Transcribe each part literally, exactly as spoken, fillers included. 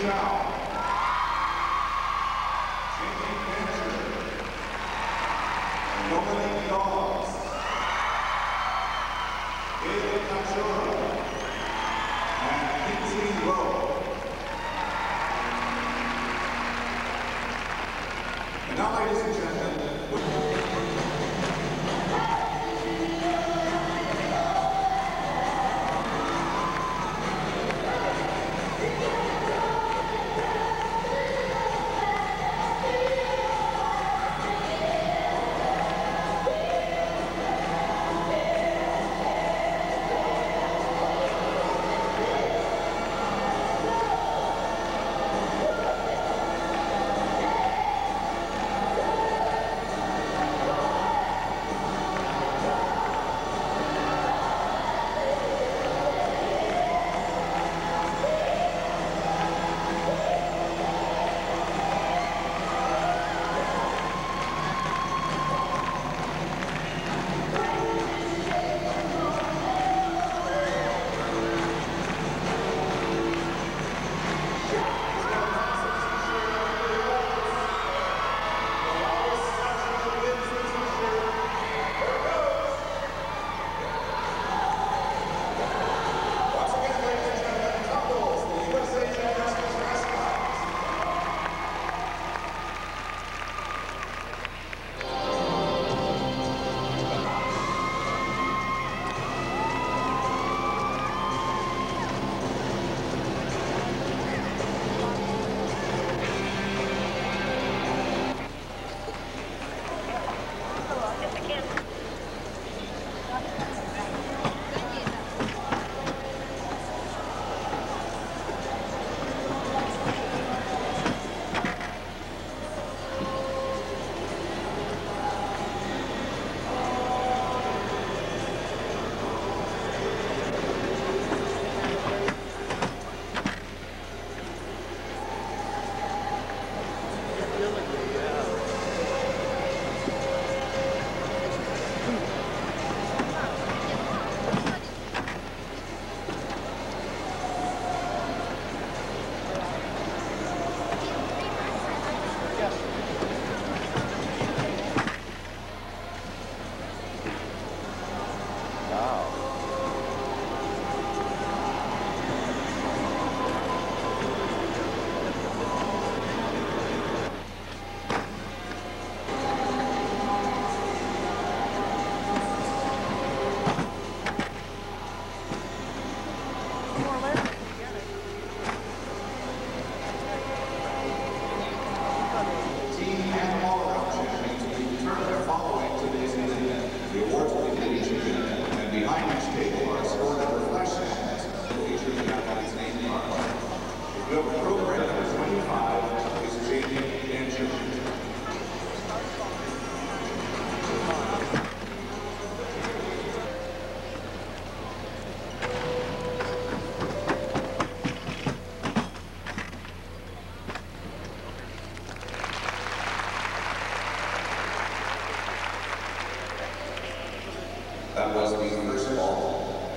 That was the first ball.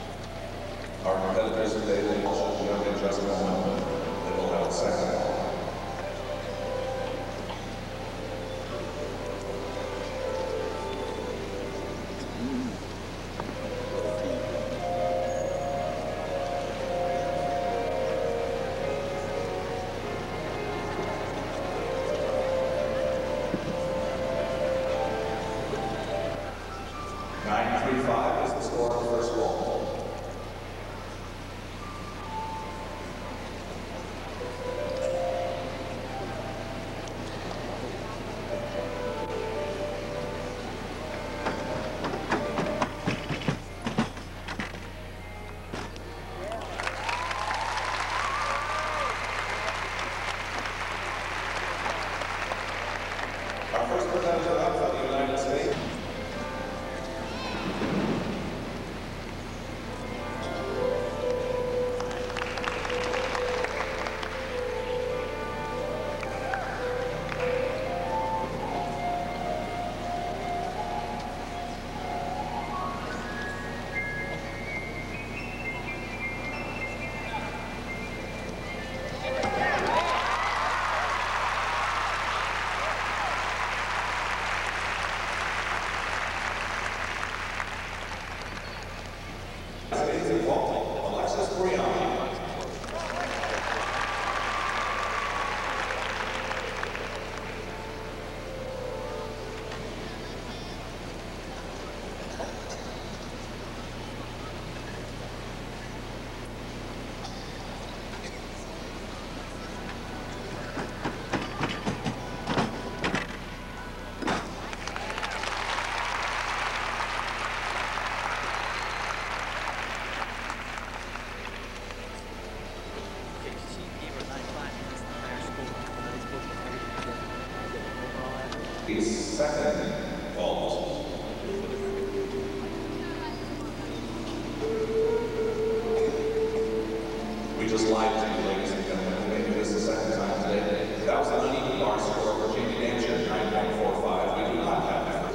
Our competitors today will also jump in just a moment. They will have a second ball. nine three five is the score of the first ball. Our first presenter up from the United States. the second vault. We just lied to you, ladies and gentlemen. We made this the second time today. That was an uneven bar score for Jamie Danshire, nine point four five. We do not have that.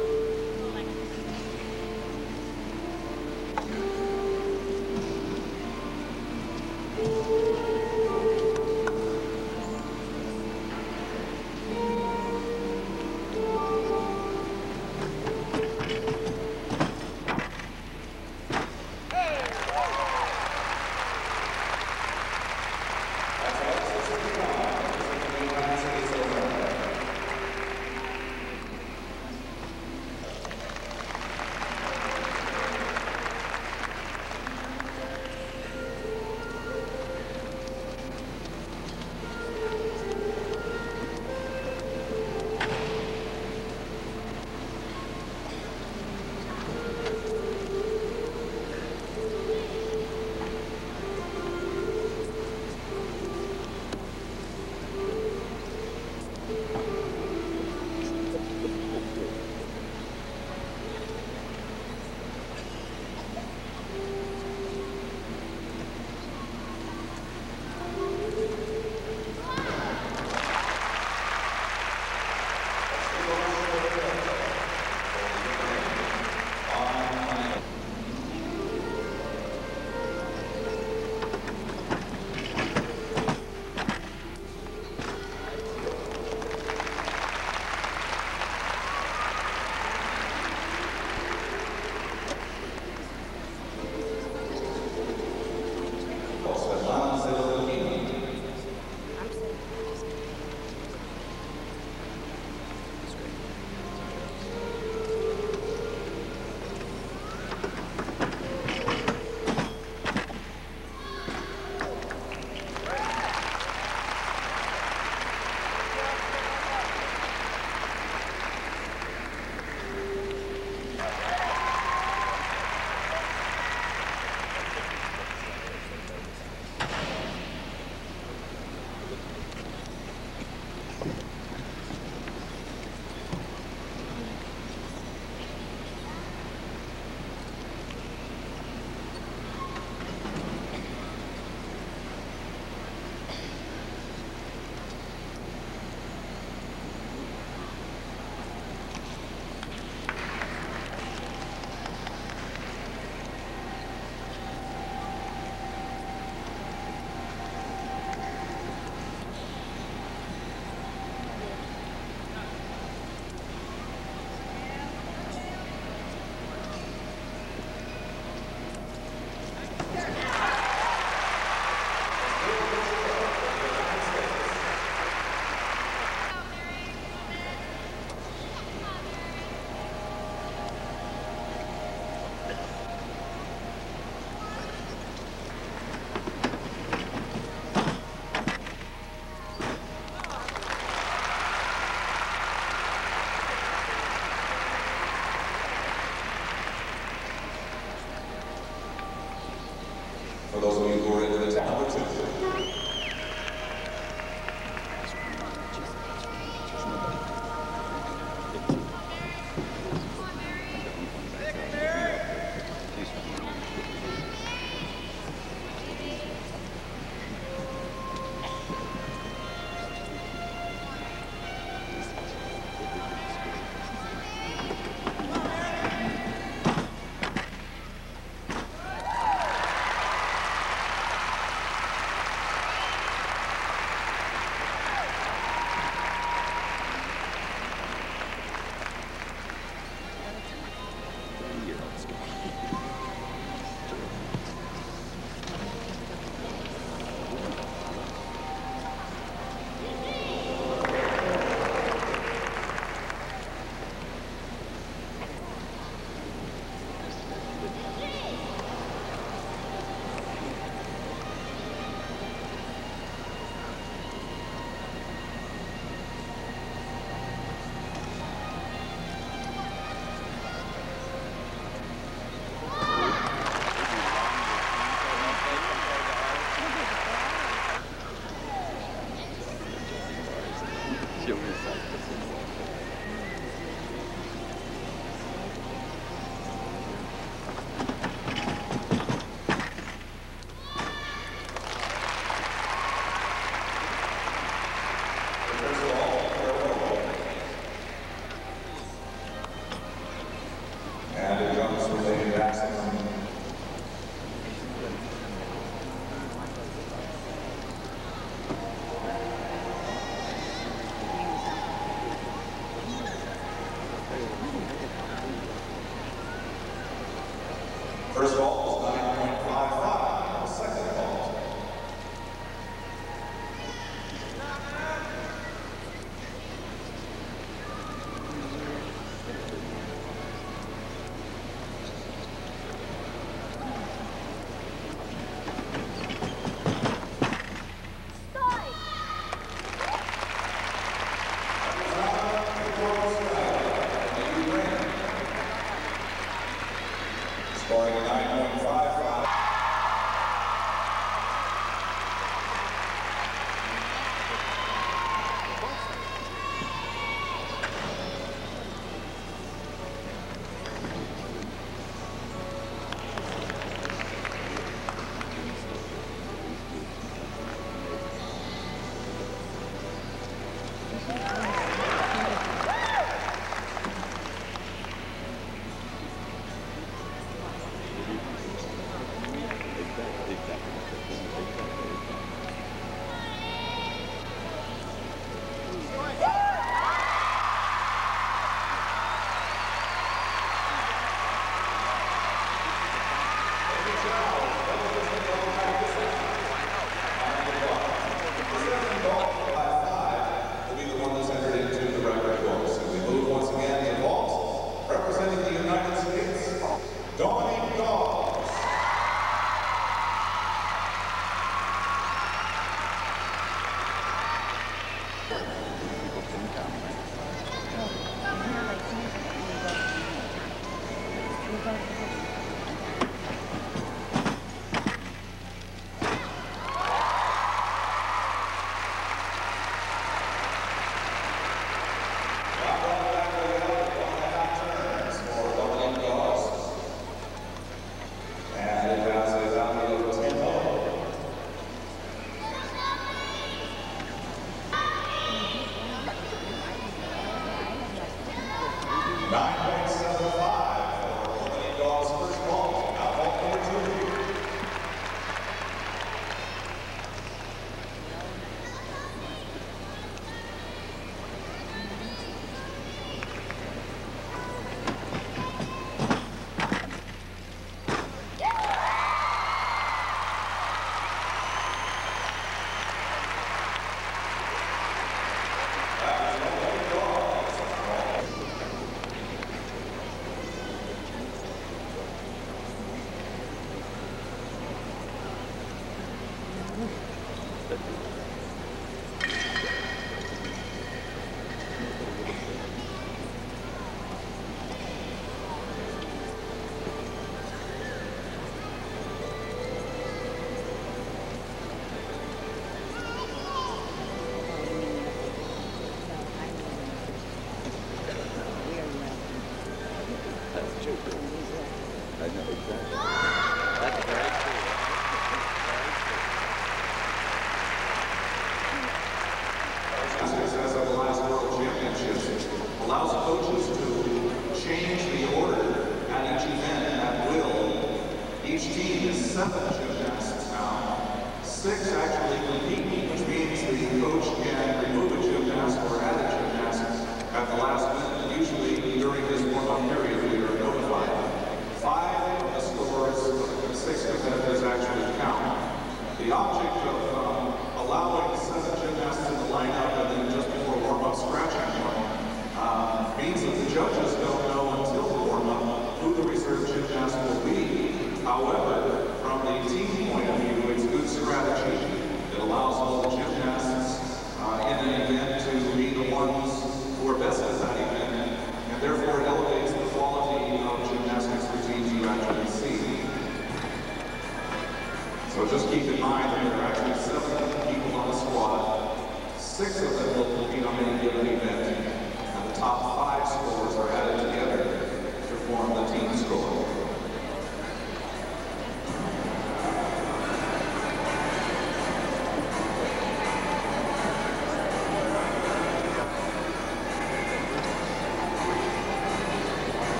For those of you who are into the tech, number two.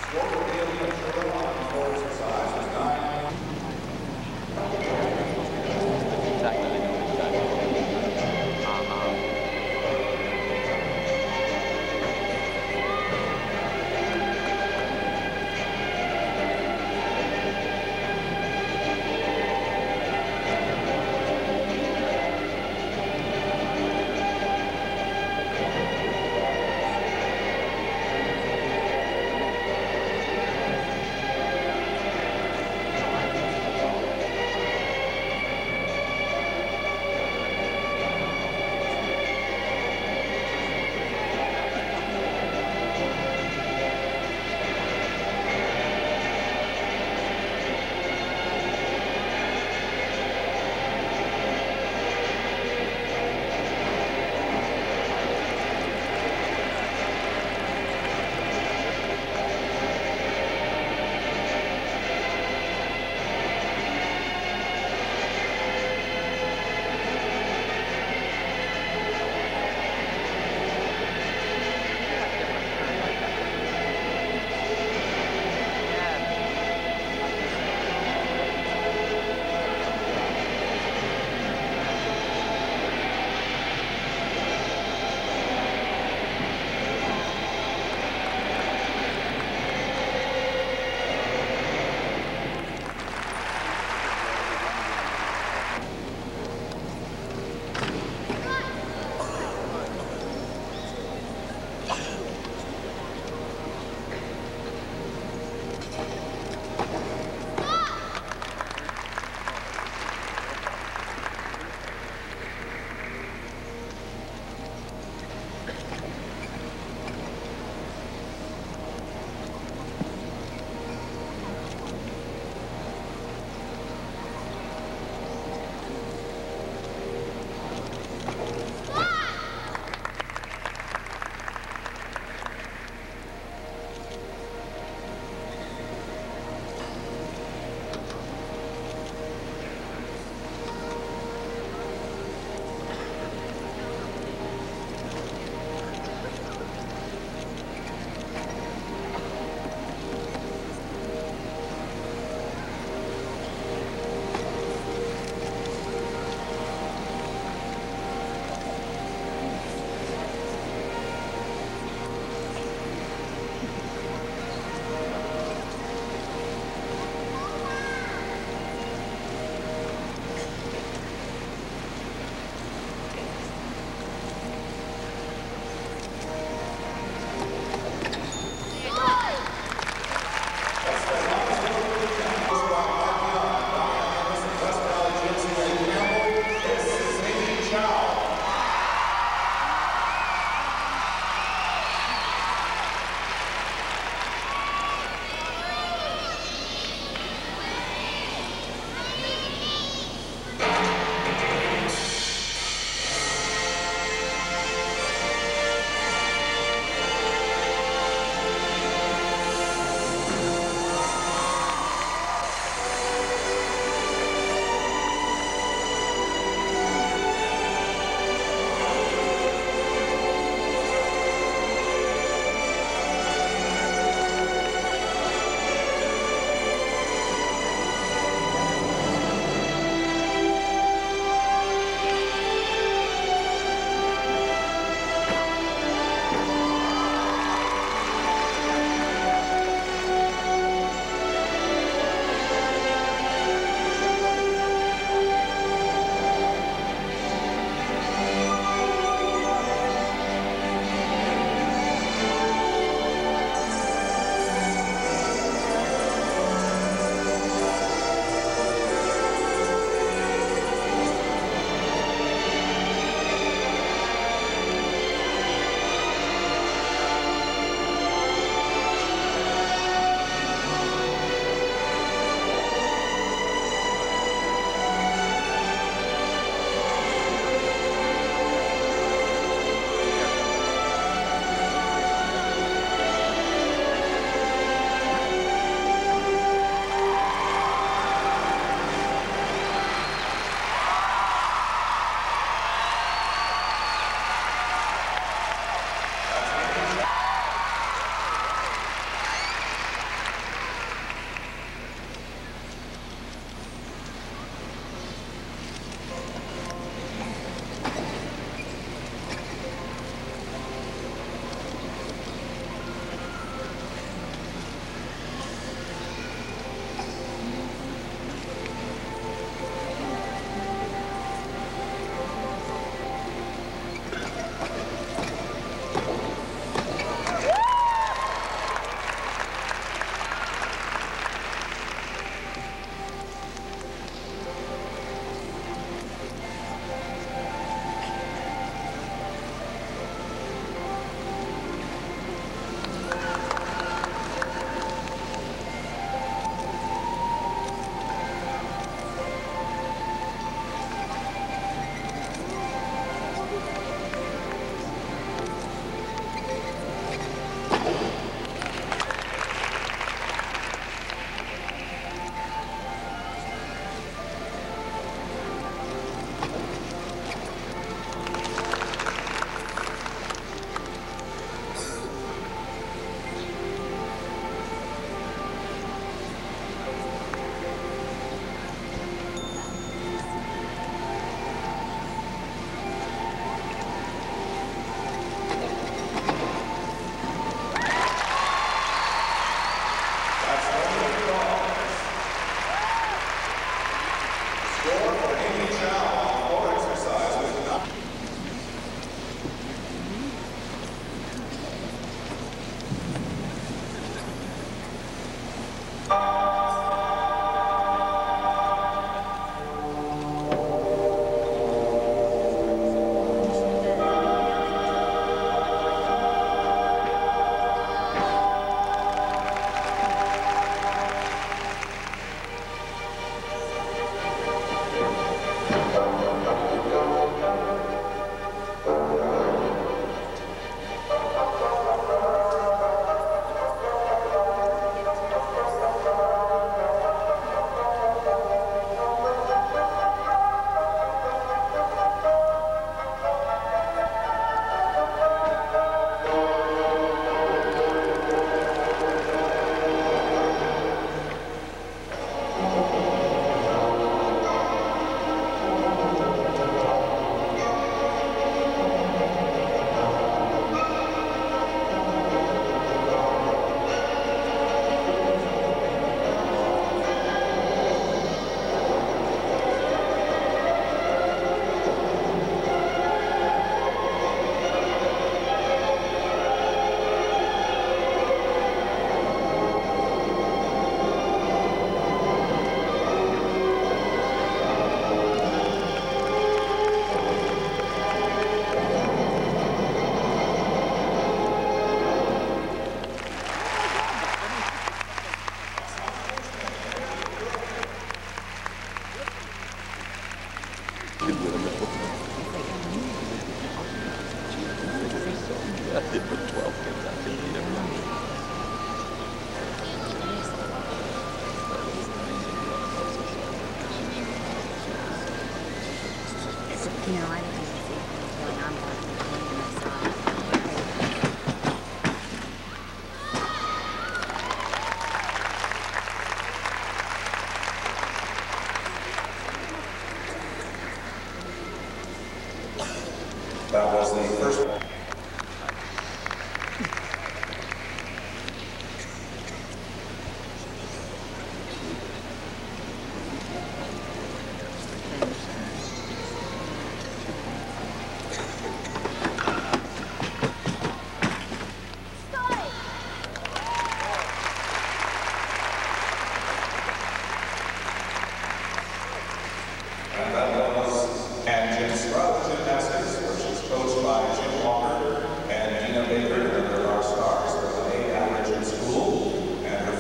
Local daily and short on forward size is nine. Exactly, I know exactly. Uh-huh.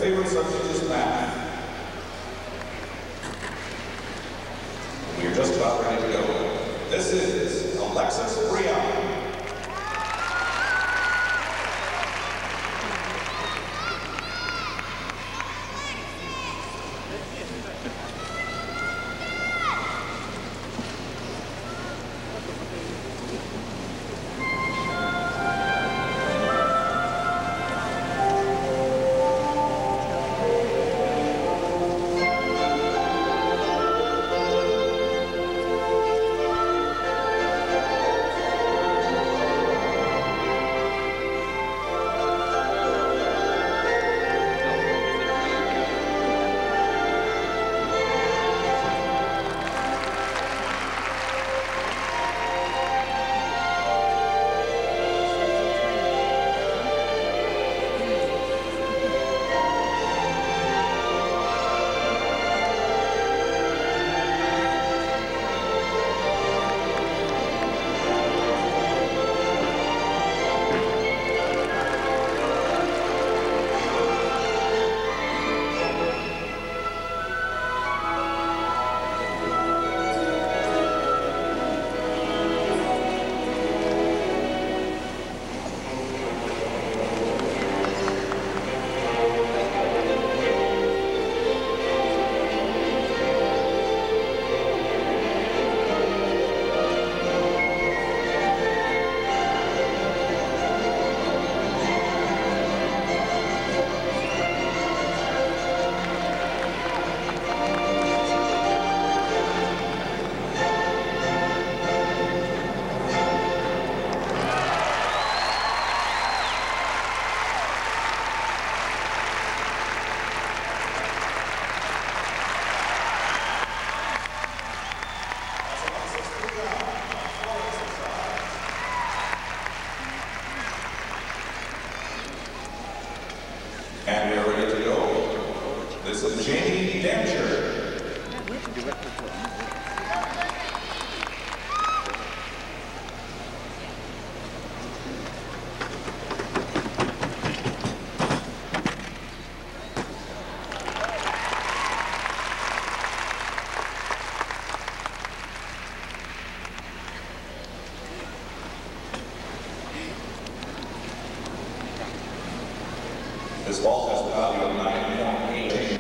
favorite subject is math. We're just about ready to go. This is Alexis Breon. And we're ready to go. This is Jamie Damcher. This ball has a value of nine point eight.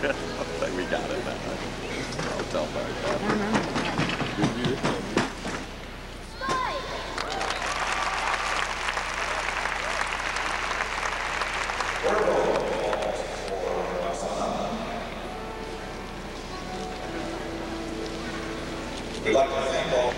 Like we got it, man. I'll tell Mark that. We'd like to thank all.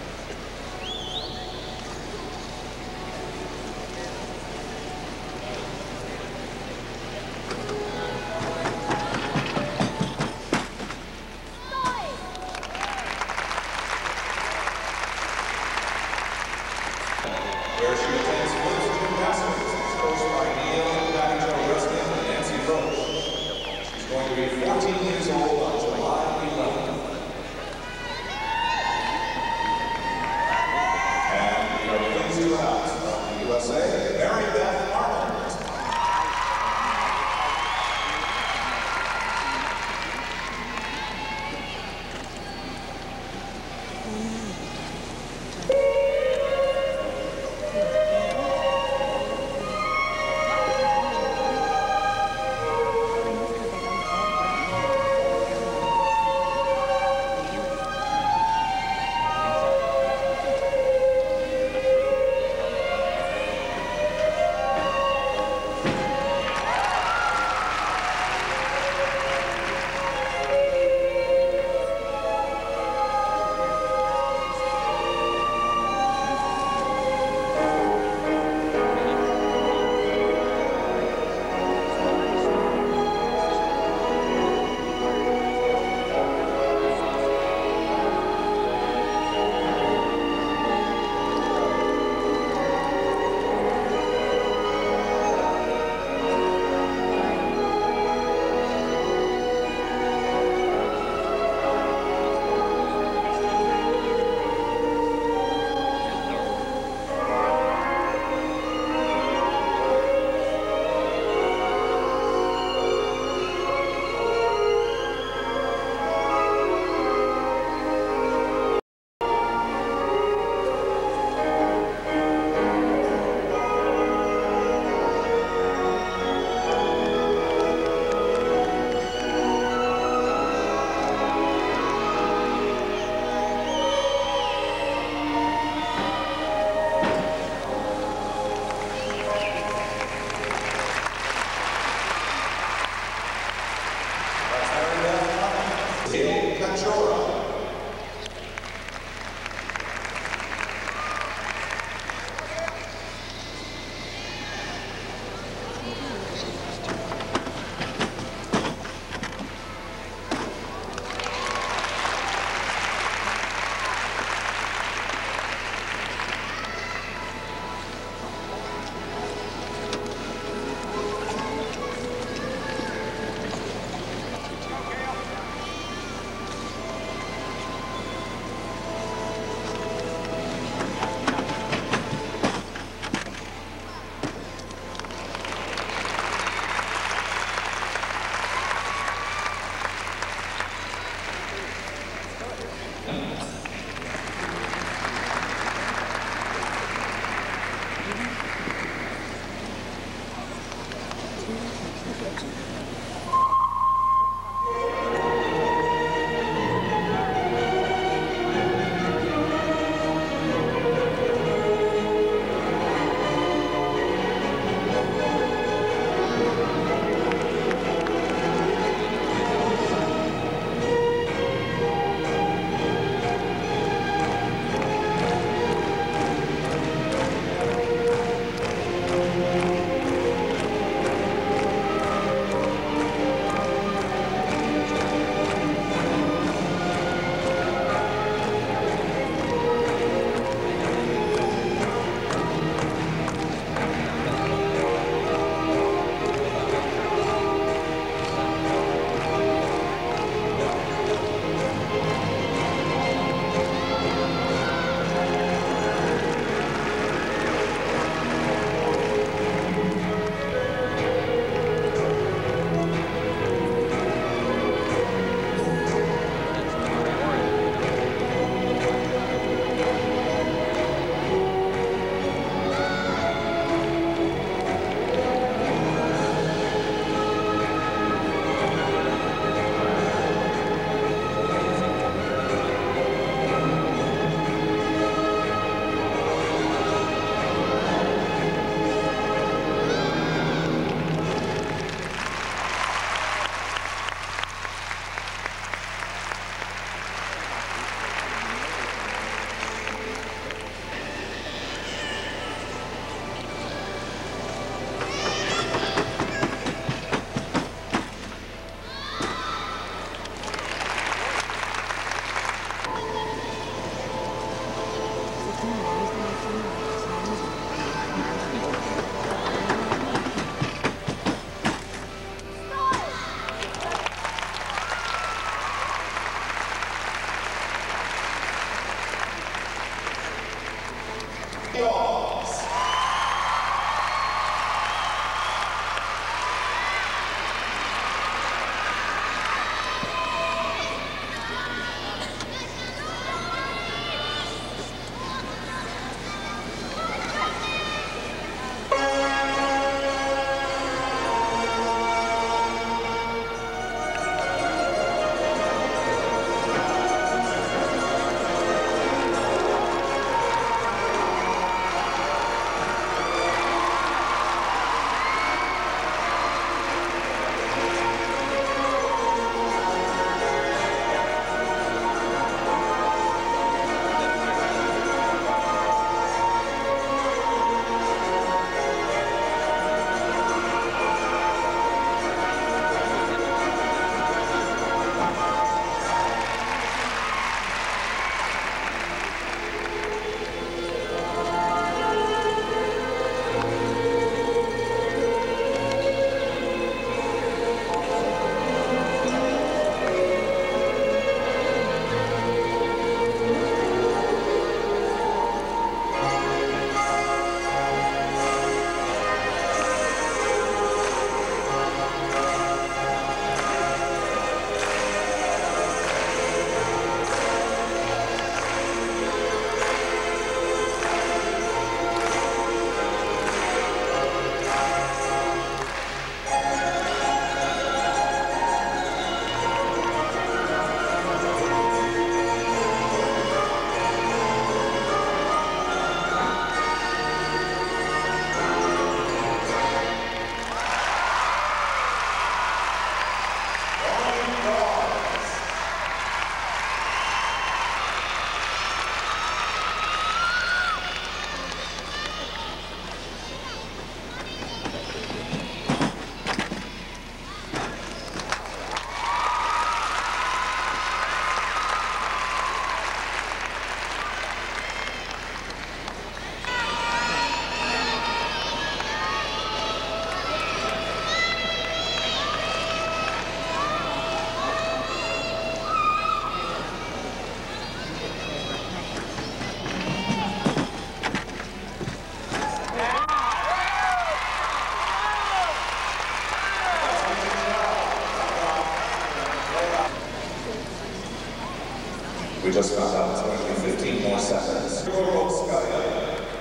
Where she attends Woods Gymnastics, is coached by Neil Patty Wrestling and Nancy Roach. She's going to be fourteen years old on July eleventh. We just found out it's going to be fifteen more seconds. Gorodskaya.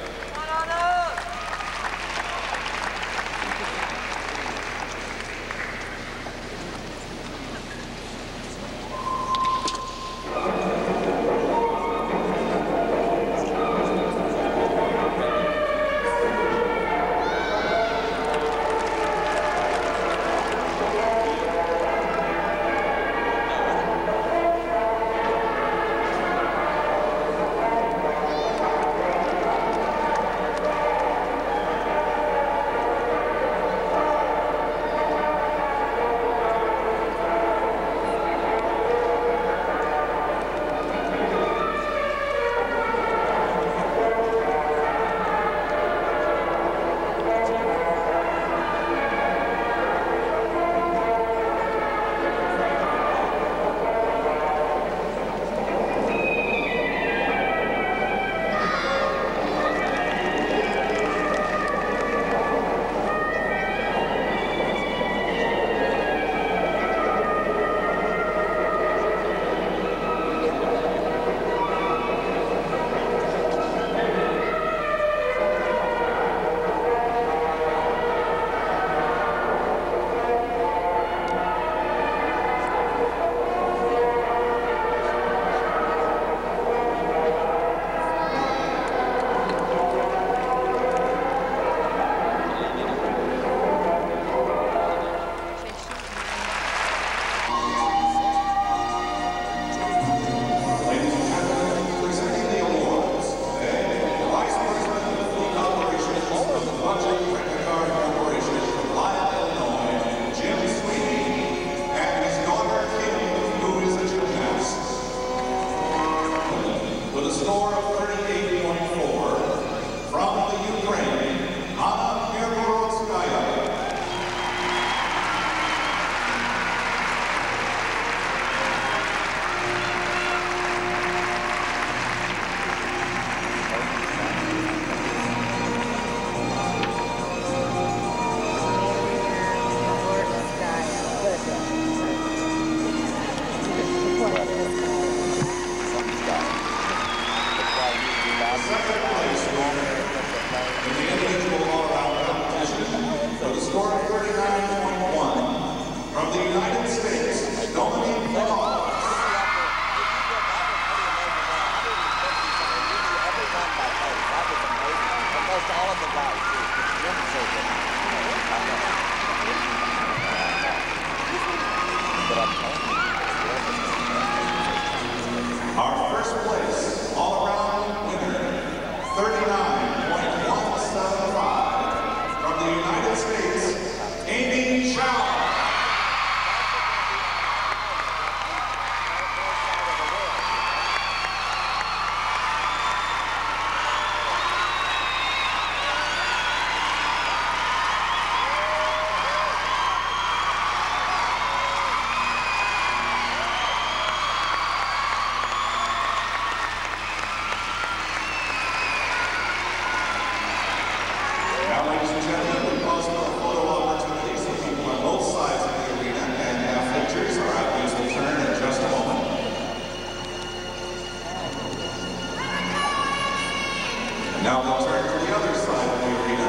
Our first place all-around winner, thirty-nine point one seven five, from the United States, Amy Chow. Now we'll turn to the other side of the arena.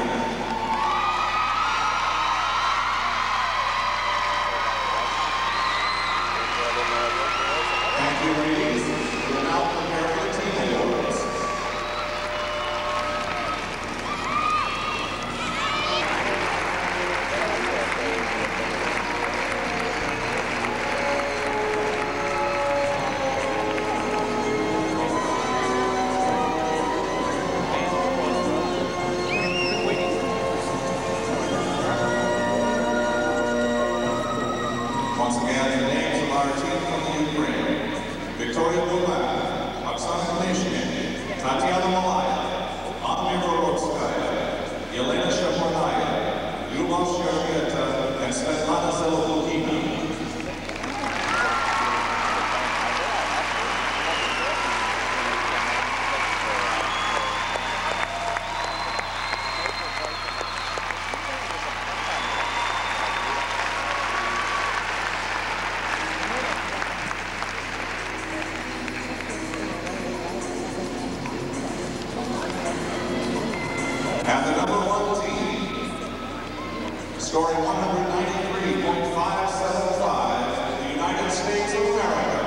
Thank you, ladies. We will now prepare for the team awards. Once again, the names of our team from the Ukraine. Victoria scoring one hundred ninety-three point five seven five, the United States of America.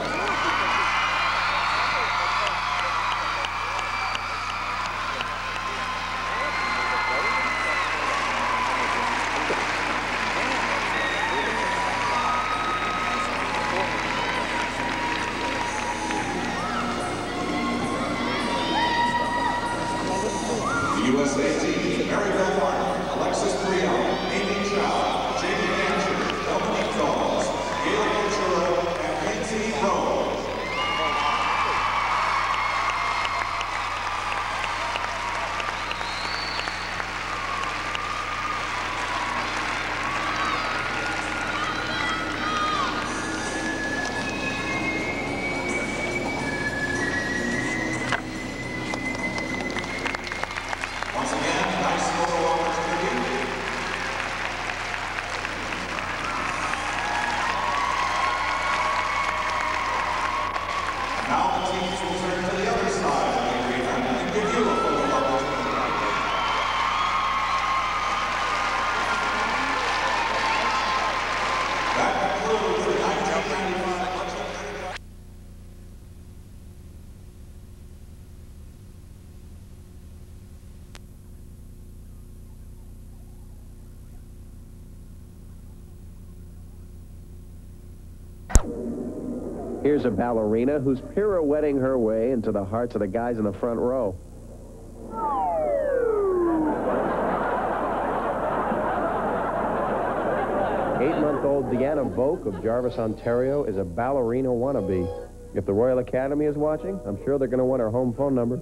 U S A team, Maribel Martin, Alexis Leon, Amy Chow, Jamie Gancher, Dominique Dawes, Gail Ochero, and Lindsay Rowe. Once again, nice photo opportunity. Now the teams will turn to the other side of the arena and give you a photo opportunity. That concludes the nineteen ninety-five Legend. Here's a ballerina who's pirouetting her way into the hearts of the guys in the front row. Eight-month-old Deanna Voke of Jarvis, Ontario is a ballerina wannabe. If the Royal Academy is watching, I'm sure they're going to want her home phone number.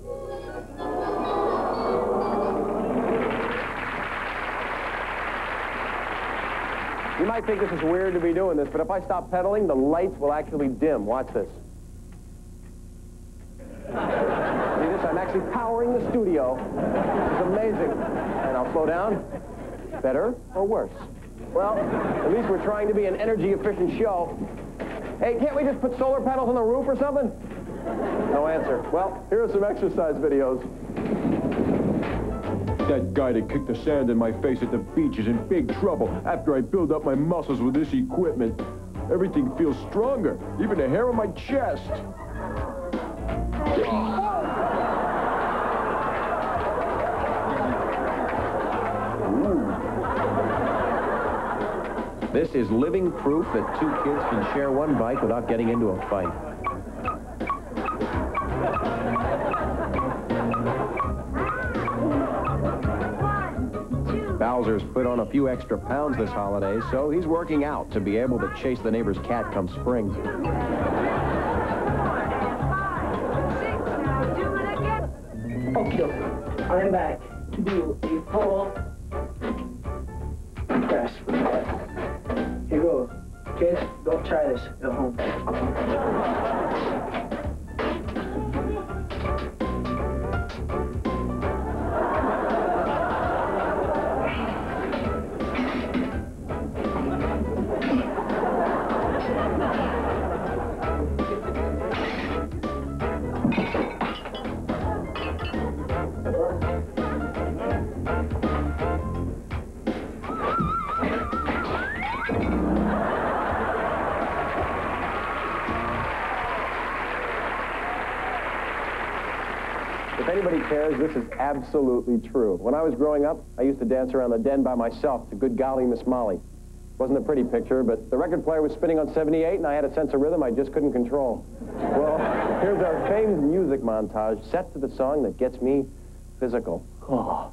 You might think this is weird to be doing this, but if I stop pedaling, the lights will actually dim. Watch this. See this? I'm actually powering the studio. This is amazing. And I'll slow down. Better or worse? Well, at least we're trying to be an energy-efficient show. Hey, can't we just put solar panels on the roof or something? No answer. Well, here are some exercise videos. That guy that kicked the sand in my face at the beach is in big trouble after I build up my muscles with this equipment. Everything feels stronger, even the hair on my chest. Ooh. This is living proof that two kids can share one bike without getting into a fight. Bowser's put on a few extra pounds this holiday, so he's working out to be able to chase the neighbor's cat come spring. Okay, I'm back to do a full press. Here goes. Kids, don't try this at home. If anybody cares, this is absolutely true. When I was growing up, I used to dance around the den by myself to Good Golly Miss Molly. Wasn't a pretty picture, but the record player was spinning on seventy-eight, and I had a sense of rhythm I just couldn't control. Well, here's our famed music montage set to the song that gets me physical. Oh.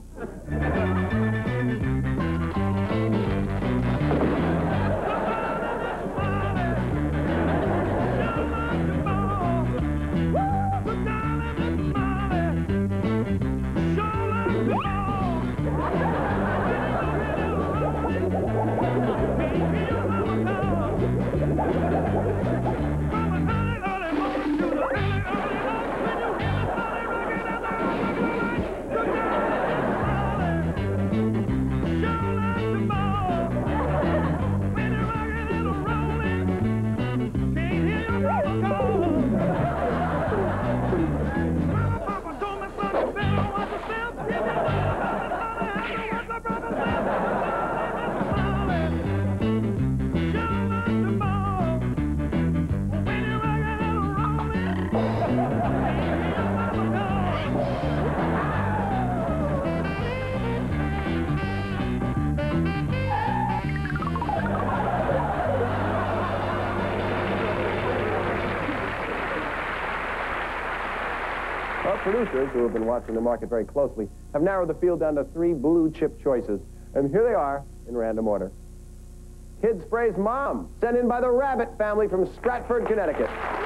Our producers, who have been watching the market very closely, have narrowed the field down to three blue-chip choices. And here they are, in random order. Kid Spray's Mom, sent in by the Rabbit family from Stratford, Connecticut.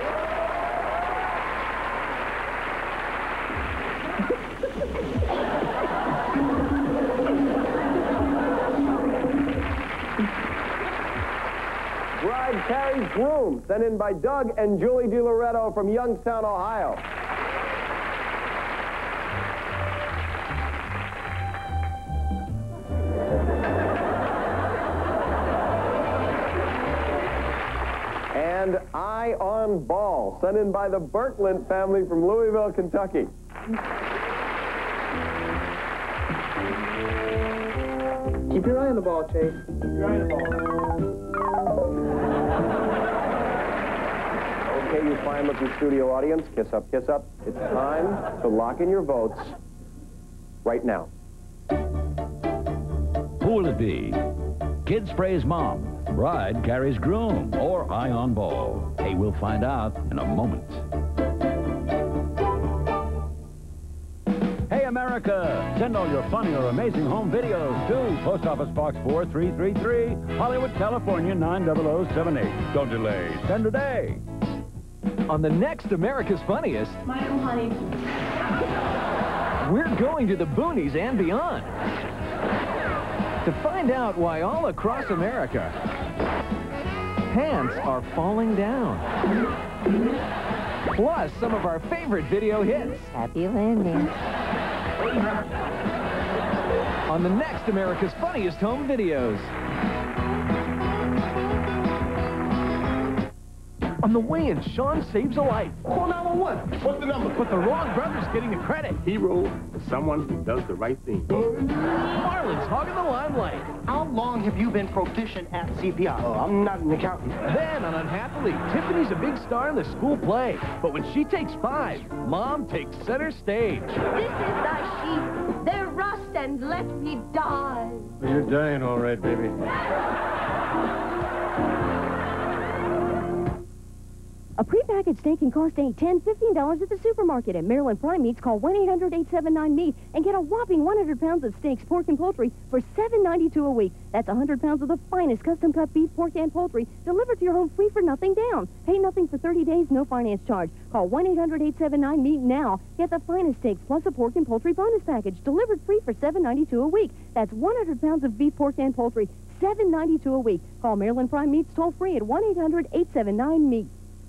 Bride Carries Groom, sent in by Doug and Julie DiLoretto from Youngstown, Ohio. And Eye on Ball, sent in by the Birkeland family from Louisville, Kentucky. Keep your eye on the ball, Chase. Keep your eye on the ball. Okay, you fine-looking studio audience, kiss up, kiss up. It's time to lock in your votes right now. Who will it be? Kid Spray's Mom, Bride Carries Groom, or Eye on Ball? Hey, we'll find out in a moment. Hey, America! Send all your funny or amazing home videos to Post Office Box four three three three, Hollywood, California, nine zero zero seven eight. Don't delay. Send today. On the next America's Funniest... Michael, honey. We're going to the boonies and beyond to find out why all across America pants are falling down. Plus, some of our favorite video hits. Happy landing. On the next America's Funniest Home Videos. On the way in, Sean saves a life. Call nine one one. What's the number? But the wrong brother's getting the credit. Hero is someone who does the right thing. Marlon's hogging the limelight. How long have you been proficient at C P R? Oh, I'm not an accountant. Then, on Unhappily, Tiffany's a big star in the school play. But when she takes five, Mom takes center stage. This is thy sheep. They're rust and let me die. You're dying all right, baby. A prepackaged steak can cost eight, ten, fifteen dollars at the supermarket. At Maryland Prime Meats, call one eight hundred, eight seven nine, meat and get a whopping one hundred pounds of steaks, pork, and poultry for seven ninety-two a week. That's one hundred pounds of the finest custom-cut beef, pork, and poultry delivered to your home free for nothing down. Pay nothing for thirty days, no finance charge. Call one eight hundred, eight seven nine, meat now. Get the finest steaks plus a pork and poultry bonus package delivered free for seven ninety-two a week. That's one hundred pounds of beef, pork, and poultry, seven ninety-two a week. Call Maryland Prime Meats toll-free at one eight hundred, eight seven nine, meat.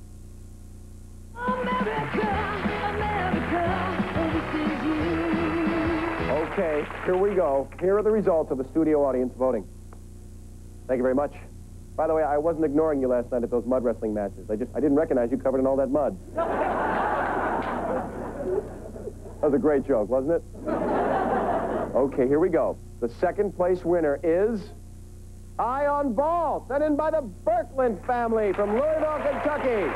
America, America, this is you. Okay, here we go. Here are the results of the studio audience voting. Thank you very much. By the way, I wasn't ignoring you last night at those mud wrestling matches. I just, I didn't recognize you covered in all that mud. That was a great joke, wasn't it? Okay, here we go. The second place winner is Eye on Ball, sent in by the Birkeland family from Louisville, Kentucky.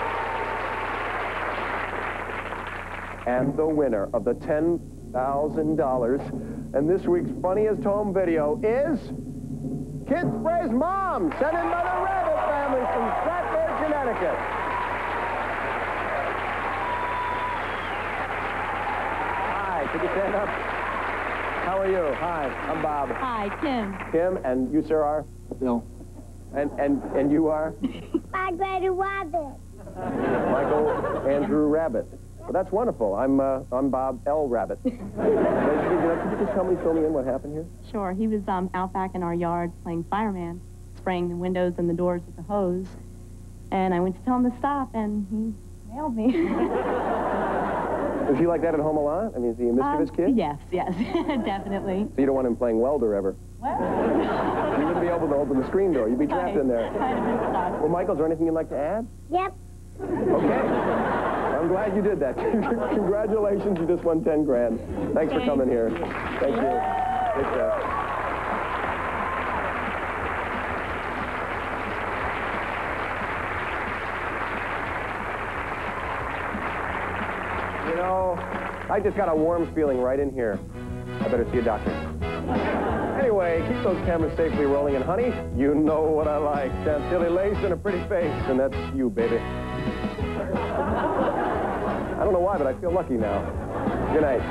And the winner of the ten thousand dollars and this week's funniest home video is Kid Spray's Mom, sent in by the Rabbit family from Stratford, Connecticut. Hi, could you stand up? How are you? Hi, I'm Bob. Hi, Kim. Kim, and you, sir, are? Bill. And, and, and you are? Michael Rabbit. Michael Andrew Rabbit. Well, that's wonderful. I'm, uh, I'm Bob L. Rabbit. Could you just tell me, fill me in what happened here? Sure. He was um, out back in our yard playing fireman, spraying the windows and the doors with the hose. And I went to tell him to stop, and he nailed me. Is he like that at home a lot? I mean, is he a mischievous um, kid? Yes, yes, definitely. So you don't want him playing welder ever? Well, you wouldn't be able to open the screen door. You'd be trapped in there. Well, Michael, is there anything you'd like to add? Yep. Okay. I'm glad you did that. Congratulations, you just won ten grand. Thanks for coming here. Thank you. Take care. You know, I just got a warm feeling right in here. I better see a doctor. Anyway, keep those cameras safely rolling, and honey, you know what I like. Chantilly lace and a pretty face, and that's you, baby. I don't know why, but I feel lucky now. Good night.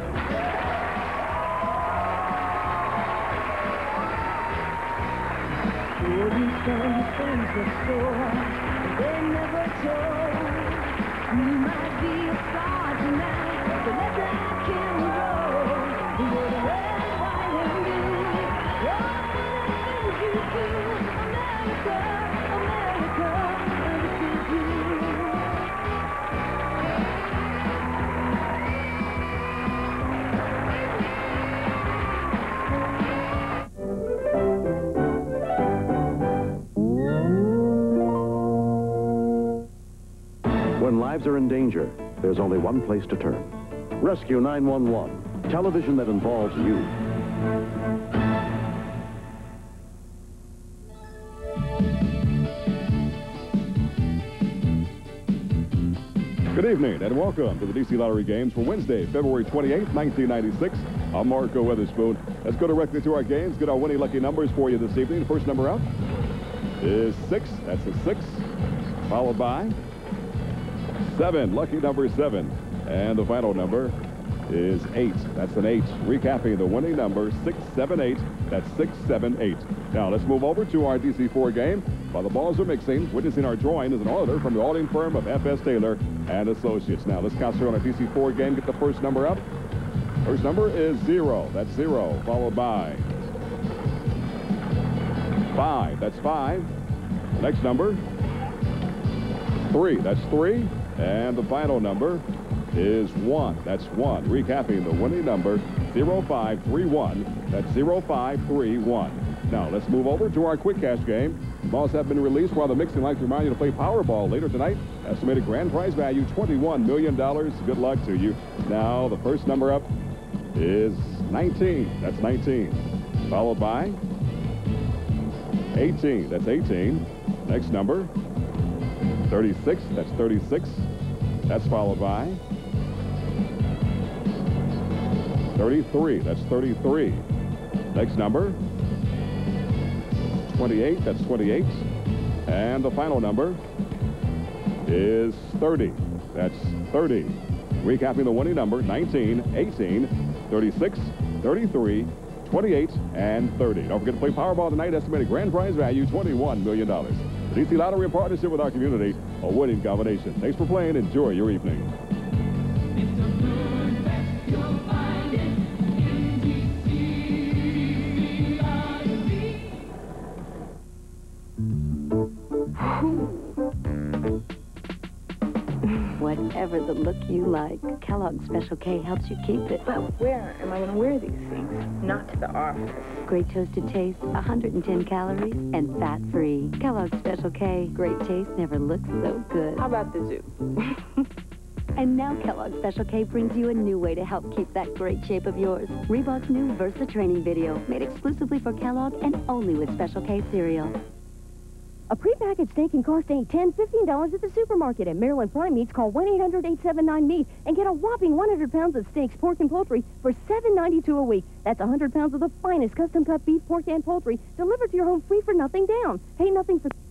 All these funny things that store, they never told. We might be a star tonight, but let that camera roll. The world of red, white, and blue. All the things you do, America, America, this is you. When lives are in danger, there's only one place to turn. Rescue nine one one, television that involves you. Good evening and welcome to the D C Lottery Games for Wednesday, February twenty-eighth, nineteen ninety-six. I'm Marco Weatherspoon. Let's go directly to our games, get our winning lucky numbers for you this evening. The first number out is six. That's a six, followed by seven, lucky number seven. And the final number is eight. That's an eight. Recapping the winning number, six seven eight. That's six seven eight. Now let's move over to our D C four game. While the balls are mixing, witnessing our drawing is an auditor from the auditing firm of F S Taylor and Associates. Now let's concentrate on our D C four game. Get the first number up. First number is zero. That's zero. Followed by five. That's five. The next number, three. That's three. And the final number is one. That's one. Recapping the winning number, zero five three one. That's zero five three one. Now, let's move over to our quick cash game. Balls have been released while the mixing likes to remind you to play Powerball later tonight. Estimated grand prize value, twenty-one million dollars. Good luck to you. Now, the first number up is nineteen. That's nineteen. Followed by eighteen. That's eighteen. Next number, thirty-six. That's thirty-six. That's followed by thirty-three. That's thirty-three. Next number, twenty-eight. That's twenty-eight. And the final number is thirty. That's thirty. Recapping the winning number, nineteen, eighteen, thirty-six, thirty-three, twenty-eight, and thirty. Don't forget to play Powerball tonight. Estimated grand prize value, twenty-one million dollars. The D C Lottery in partnership with our community, a winning combination. Thanks for playing. Enjoy your evening. Whatever the look you like, Kellogg's Special K helps you keep it. But where am I going to wear these things? Not to the office. Great toasted taste, one hundred ten calories, and fat-free. Kellogg's Special K. Great taste never looks so good. How about the zoo? And now Kellogg's Special K brings you a new way to help keep that great shape of yours. Reebok's new Versa training video, made exclusively for Kellogg and only with Special K cereal. A prepackaged steak can cost eight, ten, fifteen dollars at the supermarket. At Maryland Prime Meats, call one eight hundred, eight seven nine, meat and get a whopping one hundred pounds of steaks, pork, and poultry for seven ninety-two a week. That's one hundred pounds of the finest custom-cut beef, pork, and poultry delivered to your home free for nothing down. Pay nothing for...